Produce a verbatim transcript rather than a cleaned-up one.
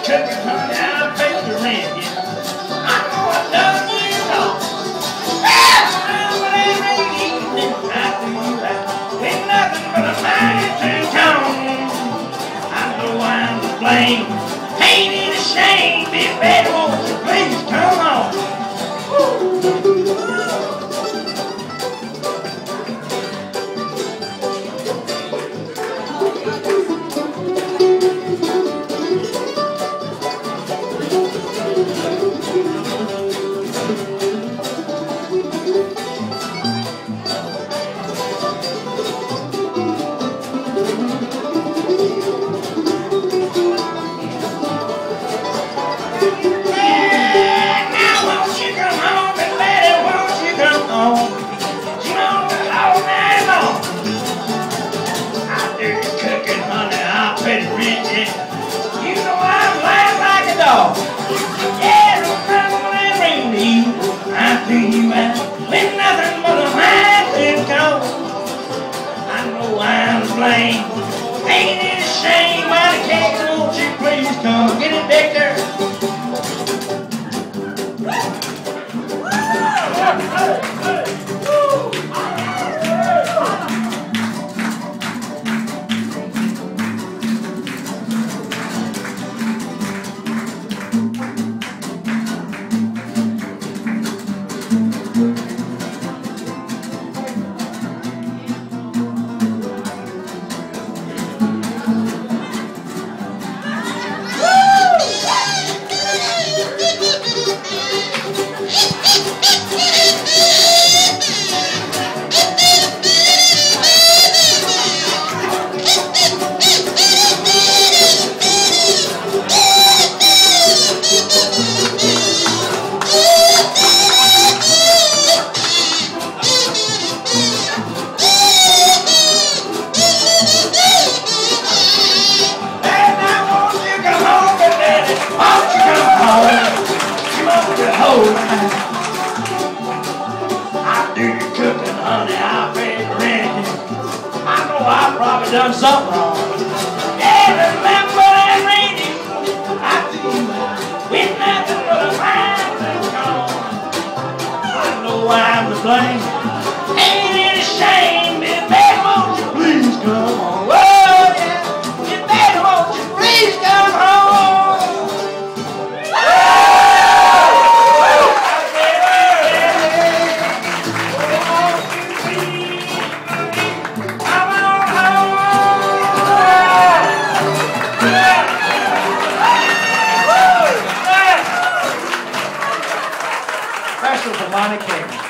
cooking, honey, I'll pay the rent. Yeah. I know I done you wrong. Ain't nothing but a mountain tone. I know I'm to blame. Ain't it a shame? Big baby, won't you please come on? You know I'm lying like a dog. Yeah, don't come and ring me. I feel you out with nothing but a mountain cold. I know I'm to blame. Ain't it a shame? Why the cat won't you please come get it, Victor? I do your cooking, honey, I pay the rent. I know I probably done something wrong. Yeah, remember that rainy? I do with nothing but a mountain gone. I know I'm to blame. Ain't it a shame? If baby, won't you please come on? Whoa, yeah. If baby, won't you please come home? Special for Monica King.